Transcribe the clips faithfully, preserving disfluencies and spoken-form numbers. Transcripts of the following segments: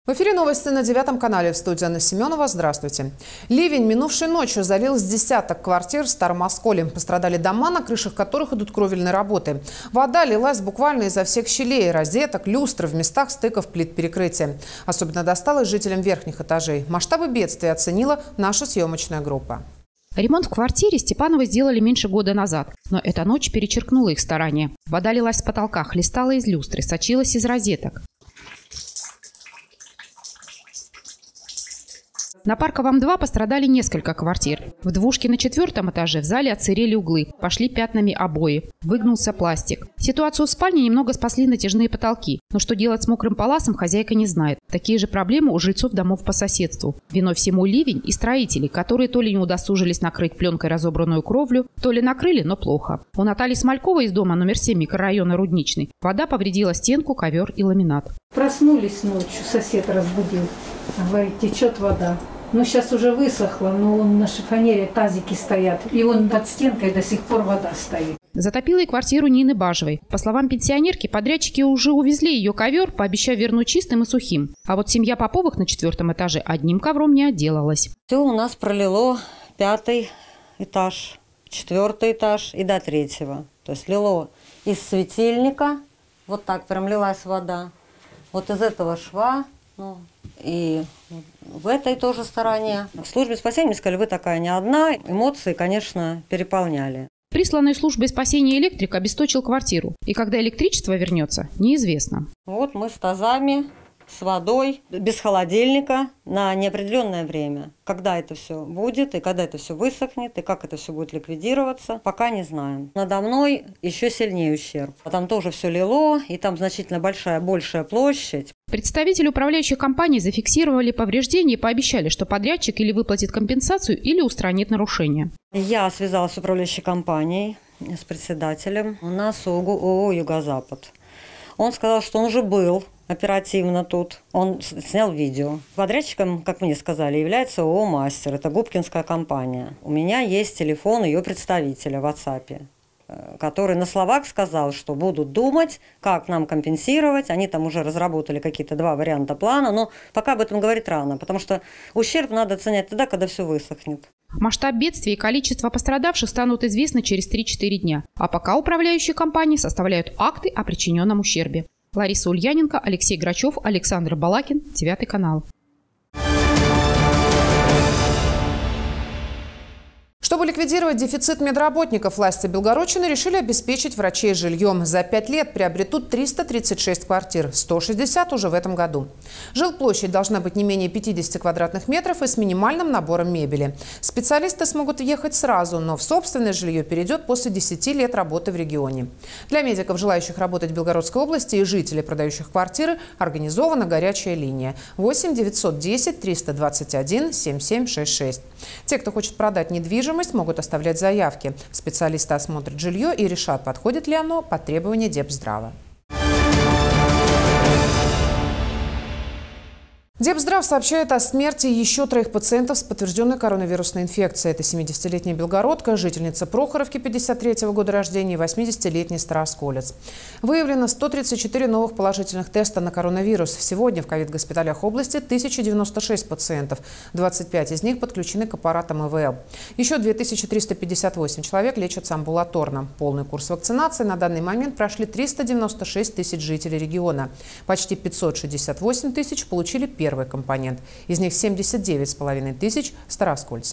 В эфире новости на девятом канале. В студии Анна Семенова. Здравствуйте. Ливень минувшей ночью залил с десяток квартир в Старом Осколе. Пострадали дома, на крышах которых идут кровельные работы. Вода лилась буквально изо всех щелей, розеток, люстр в местах стыков плит перекрытия. Особенно досталось жителям верхних этажей. Масштабы бедствия оценила наша съемочная группа. Ремонт в квартире Степановы сделали меньше года назад. Но эта ночь перечеркнула их старания. Вода лилась с потолка, хлестала из люстры, сочилась из розеток. На Парковом-два пострадали несколько квартир. В двушке на четвертом этаже в зале отсырели углы, пошли пятнами обои, выгнулся пластик. Ситуацию в спальне немного спасли натяжные потолки, но что делать с мокрым паласом, хозяйка не знает. Такие же проблемы у жильцов домов по соседству. Виной всему ливень и строители, которые то ли не удосужились накрыть пленкой разобранную кровлю, то ли накрыли, но плохо. У Натальи Смольковой из дома номер семь микрорайона Рудничный вода повредила стенку, ковер и ламинат. Проснулись ночью, сосед разбудил. Говорит, течет вода. Ну, сейчас уже высохло, но он на шифонере тазики стоят. И вон под стенкой до сих пор вода стоит. Затопила и квартиру Нины Бажевой. По словам пенсионерки, подрядчики уже увезли ее ковер, пообещав вернуть чистым и сухим. А вот семья Поповых на четвертом этаже одним ковром не отделалась. Все у нас пролило пятый этаж, четвертый этаж и до третьего. То есть лило из светильника, вот так прям лилась вода. Вот из этого шва, ну, и в этой тоже стороне. В службе спасения мне сказали, вы такая не одна. Эмоции, конечно, переполняли. Присланный службой спасения электрик обесточил квартиру. И когда электричество вернется, неизвестно. Вот мы с тазами, с водой, без холодильника на неопределенное время. Когда это все будет, и когда это все высохнет, и как это все будет ликвидироваться, пока не знаем. Надо мной еще сильнее ущерб. Там тоже все лило, и там значительно большая, большая площадь. Представители управляющих компаний зафиксировали повреждения и пообещали, что подрядчик или выплатит компенсацию, или устранит нарушения. Я связалась с управляющей компанией, с председателем. У нас ООО «Юго-Запад». Он сказал, что он уже был оперативно тут. Он снял видео. Подрядчиком, как мне сказали, является ООО «Мастер». Это губкинская компания. У меня есть телефон ее представителя в WhatsApp, который на словах сказал, что будут думать, как нам компенсировать. Они там уже разработали какие-то два варианта плана, но пока об этом говорить рано, потому что ущерб надо оценять тогда, когда все высохнет. Масштаб бедствия и количество пострадавших станут известны через три-четыре дня. А пока управляющие компании составляют акты о причиненном ущербе. Лариса Ульяненко, Алексей Грачев, Александр Балакин, девятый канал. Чтобы ликвидировать дефицит медработников, власти Белгородчины решили обеспечить врачей жильем. За пять лет приобретут триста тридцать шесть квартир, сто шестьдесят уже в этом году. Жилплощадь должна быть не менее пятидесяти квадратных метров и с минимальным набором мебели. Специалисты смогут въехать сразу, но в собственное жилье перейдет после десяти лет работы в регионе. Для медиков, желающих работать в Белгородской области, и жителей, продающих квартиры, организована горячая линия восемь девятьсот десять триста двадцать один семьдесят семь шестьдесят шесть. Те, кто хочет продать недвижимость, могут оставлять заявки. Специалисты осмотрят жилье и решат, подходит ли оно под требования Депздрава. Депздрав сообщает о смерти еще троих пациентов с подтвержденной коронавирусной инфекцией. Это семидесятилетняя белгородка, жительница Прохоровки пятьдесят третьего года рождения и восьмидесятилетний староосколец. Выявлено сто тридцать четыре новых положительных теста на коронавирус. Сегодня в ковид-госпиталях области тысяча девяносто шесть пациентов. двадцать пять из них подключены к аппаратам ИВЛ. Еще две тысячи триста пятьдесят восемь человек лечатся амбулаторно. Полный курс вакцинации на данный момент прошли триста девяносто шесть тысяч жителей региона. Почти пятьсот шестьдесят восемь тысяч получили первый Первый компонент. Из них семьдесят девять с половиной тысяч старооскольцы.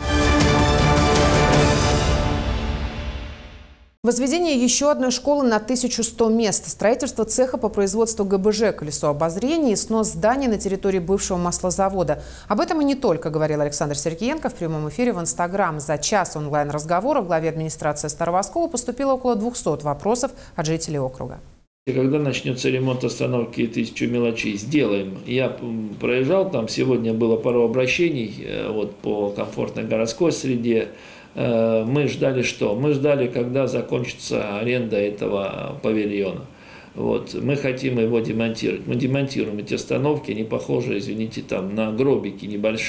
Возведение еще одной школы на тысячу сто мест, строительство цеха по производству ГБЖ, колесо обозрения и снос здания на территории бывшего маслозавода. Об этом и не только, говорил Александр Сергеенко в прямом эфире в Инстаграм. За час онлайн-разговора в главе администрации Старого Оскола поступило около двухсот вопросов от жителей округа. Когда начнется ремонт остановки «Тысячу мелочей», сделаем. Я проезжал, там сегодня было пару обращений вот, по комфортной городской среде. Мы ждали что? Мы ждали, когда закончится аренда этого павильона. Вот. Мы хотим его демонтировать. Мы демонтируем эти остановки, они похожи, извините, там, на гробики небольшие.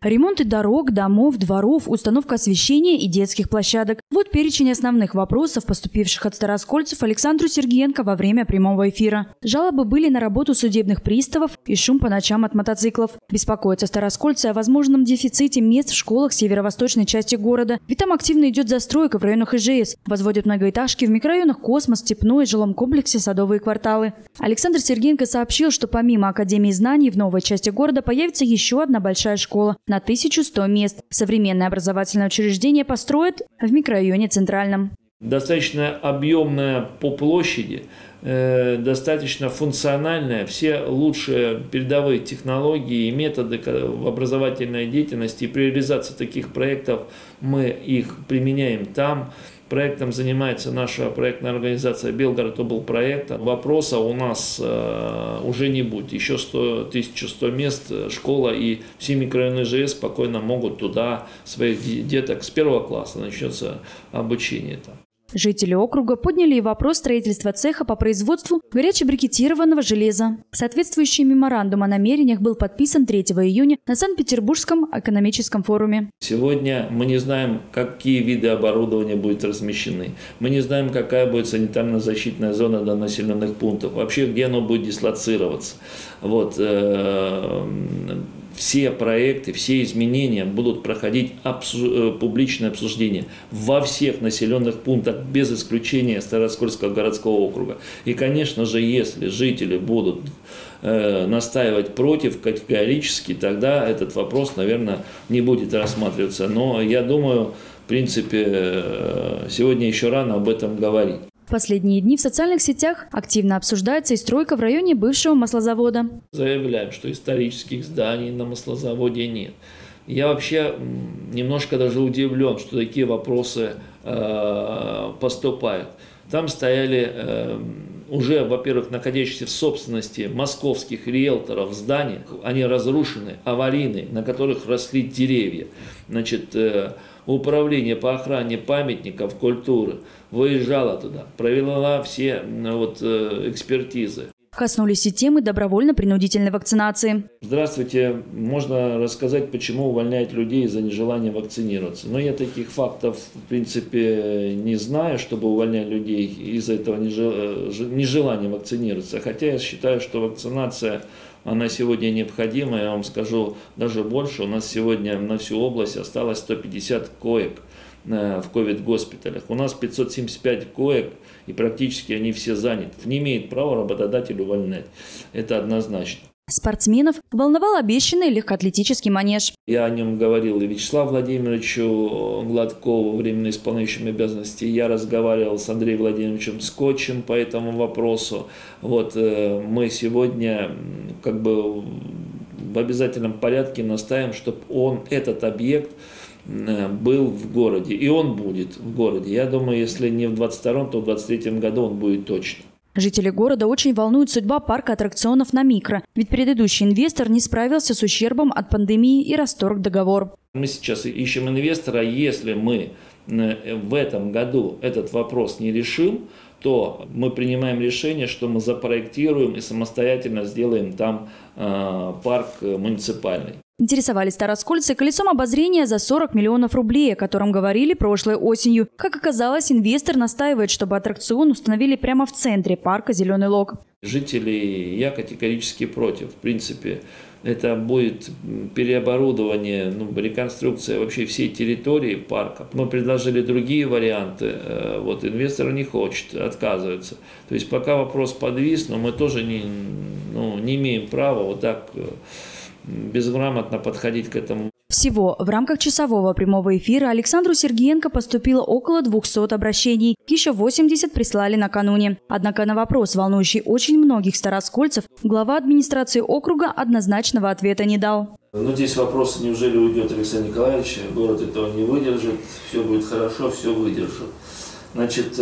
Ремонты дорог, домов, дворов, установка освещения и детских площадок. Вот перечень основных вопросов, поступивших от староскольцев Александру Сергиенко во время прямого эфира. Жалобы были на работу судебных приставов и шум по ночам от мотоциклов. Беспокоятся староскольцы о возможном дефиците мест в школах северо-восточной части города. Ведь там активно идет застройка в районах Ижевск. Возводят многоэтажки в микрорайонах Космос, Степной, жилом комплексе Садовые кварталы. Александр Сергиенко сообщил, что помимо Академии знаний в новой части города появится еще одна большая школа на тысячу сто мест. Современное образовательное учреждение построят в микрорайоне Центральном. Достаточно объемная по площади, э, достаточно функциональная. Все лучшие передовые технологии и методы в образовательной деятельности и при реализации таких проектов мы их применяем там. Проектом занимается наша проектная организация «Белгород облпроект». Вопроса у нас э, уже не будет. Еще тысяча сто мест, школа и все микрорайоны Ижевск спокойно могут туда своих деток с первого класса начнется обучение там. Жители округа подняли и вопрос строительства цеха по производству горячебрикетированного железа. Соответствующий меморандум о намерениях был подписан третьего июня на Санкт-Петербургском экономическом форуме. Сегодня мы не знаем, какие виды оборудования будут размещены. Мы не знаем, какая будет санитарно-защитная зона до населенных пунктов. Вообще, где оно будет дислоцироваться. Вот. Все проекты, все изменения будут проходить обсу- публичное обсуждение во всех населенных пунктах, без исключения Староскольского городского округа. И, конечно же, если жители будут э, настаивать против категорически, тогда этот вопрос, наверное, не будет рассматриваться. Но я думаю, в принципе, э, сегодня еще рано об этом говорить. В последние дни в социальных сетях активно обсуждается и стройка в районе бывшего маслозавода. Заявляем, что исторических зданий на маслозаводе нет. Я вообще немножко даже удивлен, что такие вопросы э, поступают. Там стояли э, уже, во-первых, находящиеся в собственности московских риэлторов здания. Они разрушены, аварийные, на которых росли деревья. Значит, э, Управление по охране памятников культуры выезжало туда, провела все вот, экспертизы. Коснулись и темы добровольно-принудительной вакцинации. Здравствуйте. Можно рассказать, почему увольняют людей из-за нежелания вакцинироваться. Но я таких фактов, в принципе, не знаю, чтобы увольнять людей из-за этого нежелания вакцинироваться. Хотя я считаю, что вакцинация, она сегодня необходима. Я вам скажу даже больше. У нас сегодня на всю область осталось сто пятьдесят коек в ковид-госпиталях. У нас пятьсот семьдесят пять коек, и практически они все заняты. Не имеет права работодатель увольнять. Это однозначно. Спортсменов волновал обещанный легкоатлетический манеж. Я о нем говорил и Вячеславу Владимировичу Гладкову, временно исполняющему обязанности. Я разговаривал с Андреем Владимировичем Скотчем по этому вопросу. Вот, мы сегодня как бы в обязательном порядке настаиваем, чтобы он, этот объект, был в городе. И он будет в городе. Я думаю, если не в двадцать втором, то в двадцать третьем году он будет точно. Жители города очень волнует судьба парка аттракционов на Микро. Ведь предыдущий инвестор не справился с ущербом от пандемии и расторг договор. Мы сейчас ищем инвестора. Если мы в этом году этот вопрос не решим, то мы принимаем решение, что мы запроектируем и самостоятельно сделаем там э, парк муниципальный. Интересовались староскольцы колесом обозрения за сорок миллионов рублей, о котором говорили прошлой осенью. Как оказалось, инвестор настаивает, чтобы аттракцион установили прямо в центре парка «Зеленый лог». Жители, я категорически против. В принципе, это будет переоборудование, ну, реконструкция вообще всей территории парка. Мы предложили другие варианты. Вот инвестор не хочет, отказывается. То есть пока вопрос подвис, но мы тоже не, ну, не имеем права вот так безграмотно подходить к этому. Всего в рамках часового прямого эфира Александру Сергиенко поступило около двухсот обращений. Еще восемьдесят прислали накануне. Однако на вопрос, волнующий очень многих староскольцев, глава администрации округа однозначного ответа не дал. Ну, здесь вопрос, неужели уйдет Александр Николаевич, город этого не выдержит, все будет хорошо, все выдержит. Значит,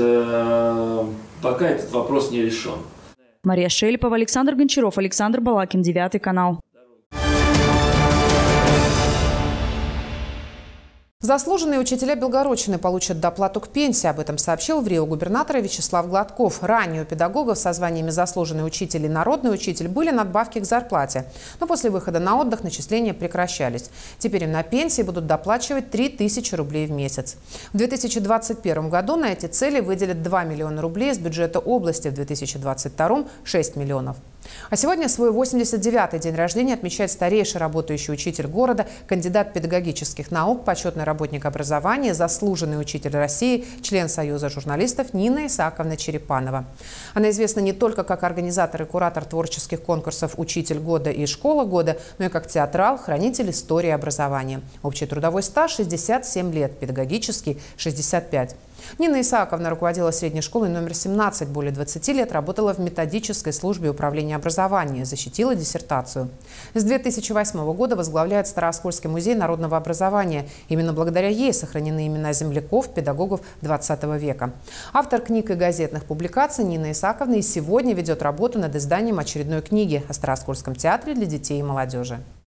пока этот вопрос не решен. Мария Шелепова, Александр Гончаров, Александр Балакин, девятый канал. Заслуженные учителя Белгородчины получат доплату к пенсии. Об этом сообщил в РИО губернатор Вячеслав Гладков. Ранее у педагогов со званиями заслуженный учитель и народный учитель были надбавки к зарплате. Но после выхода на отдых начисления прекращались. Теперь им на пенсии будут доплачивать три тысячи рублей в месяц. В две тысячи двадцать первом году на эти цели выделят два миллиона рублей из бюджета области, в две тысячи двадцать втором – шесть миллионов. А сегодня свой восемьдесят девятый день рождения отмечает старейший работающий учитель города, кандидат педагогических наук, почетный работник образования, заслуженный учитель России, член Союза журналистов Нина Исааковна Черепанова. Она известна не только как организатор и куратор творческих конкурсов «Учитель года» и «Школа года», но и как театрал, хранитель истории образования. Общий трудовой стаж – шестьдесят семь лет, педагогический – шестьдесят пять. Нина Исааковна руководила средней школой номер семнадцать, более двадцати лет работала в методической службе управления образования, защитила диссертацию. С две тысячи восьмого года возглавляет Старооскольский музей народного образования. Именно благодаря ей сохранены имена земляков, педагогов двадцатого века. Автор книг и газетных публикаций Нина Исааковна и сегодня ведет работу над изданием очередной книги о Старооскольском театре для детей и молодежи.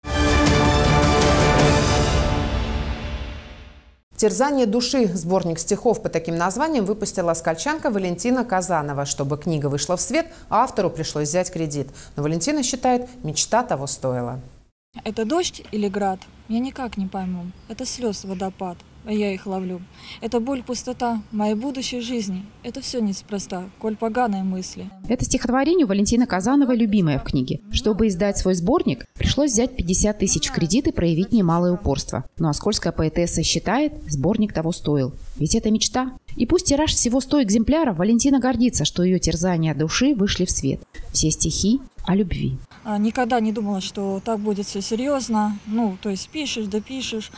«Терзание души» – сборник стихов по таким названиям выпустила оскольчанка Валентина Казанова. Чтобы книга вышла в свет, автору пришлось взять кредит. Но Валентина считает, мечта того стоила. Это дождь или град? Я никак не пойму. Это слез водопад, а я их ловлю. Это боль, пустота моей будущей жизни. Это все неспроста, коль поганые мысли. Это стихотворение у Валентины Казановой любимое в книге. Чтобы издать свой сборник, пришлось взять пятьдесят тысяч в кредит и проявить немалое упорство. Но оскольская поэтесса считает, сборник того стоил. Ведь это мечта. И пусть тираж всего сто экземпляров, Валентина гордится, что ее терзания души вышли в свет. Все стихи о любви. Никогда не думала, что так будет все серьезно. Ну, то есть пишешь, да пишешь.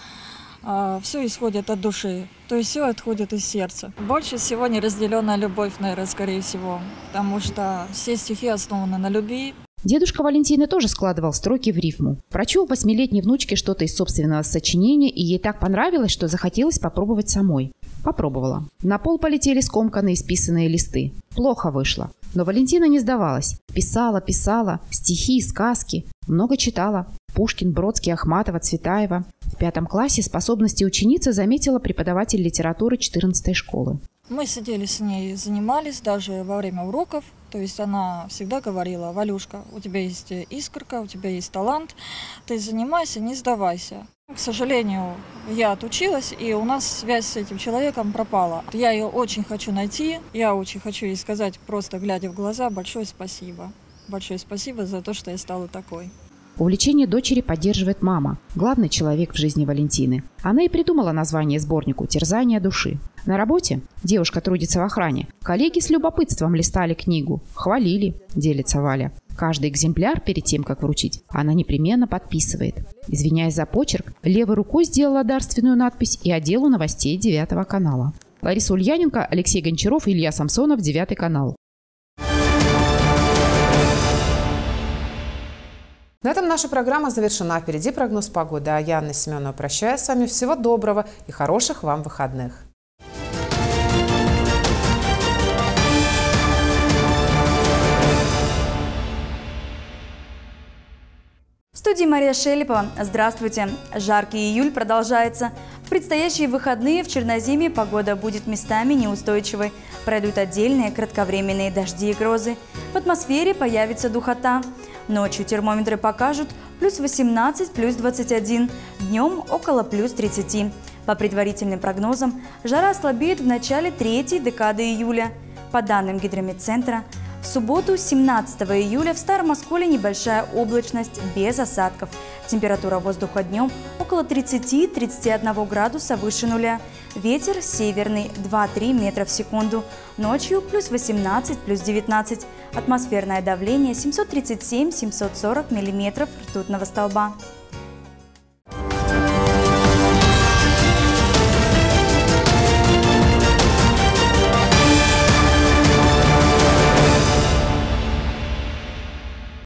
Все исходит от души, то есть все отходит из сердца. Больше всего неразделенная любовь, наверное, скорее всего, потому что все стихи основаны на любви. Дедушка Валентины тоже складывал строки в рифму. Прочел восьмилетней внучке что-то из собственного сочинения, и ей так понравилось, что захотелось попробовать самой. Попробовала. На пол полетели скомканные исписанные листы. Плохо вышло. Но Валентина не сдавалась. Писала, писала, стихи, сказки. Много читала. Пушкин, Бродский, Ахматова, Цветаева. В пятом классе способности ученицы заметила преподаватель литературы четырнадцатой школы. Мы сидели с ней, занимались даже во время уроков. То есть она всегда говорила: «Валюшка, у тебя есть искорка, у тебя есть талант, ты занимайся, не сдавайся». К сожалению, я отучилась, и у нас связь с этим человеком пропала. Я ее очень хочу найти, я очень хочу ей сказать, просто глядя в глаза, большое спасибо. Большое спасибо за то, что я стала такой. Увлечение дочери поддерживает мама, главный человек в жизни Валентины. Она и придумала название сборнику «Терзание души». На работе девушка трудится в охране. Коллеги с любопытством листали книгу, хвалили, делится Валя. Каждый экземпляр перед тем, как вручить, она непременно подписывает. Извиняясь за почерк, левой рукой сделала дарственную надпись и отделу новостей девятого канала. Лариса Ульяненко, Алексей Гончаров, Илья Самсонов, девятый канал. На этом наша программа завершена. Впереди прогноз погоды. А я, Анна Семенова, прощаюсь с вами. Всего доброго и хороших вам выходных. В студии Мария Шелепова. Здравствуйте. Жаркий июль продолжается. В предстоящие выходные в Черноземье погода будет местами неустойчивой. Пройдут отдельные кратковременные дожди и грозы. В атмосфере появится духота. Ночью термометры покажут плюс восемнадцать, плюс двадцать один, днем около плюс тридцати. По предварительным прогнозам, жара ослабеет в начале третьей декады июля. По данным Гидрометцентра, в субботу, семнадцатого июля, в Старом Осколе небольшая облачность без осадков. Температура воздуха днем около тридцати-тридцати одного градуса выше нуля. Ветер северный два-три метра в секунду. Ночью плюс восемнадцать, плюс девятнадцать. Атмосферное давление семьсот тридцать семь — семьсот сорок миллиметров ртутного столба.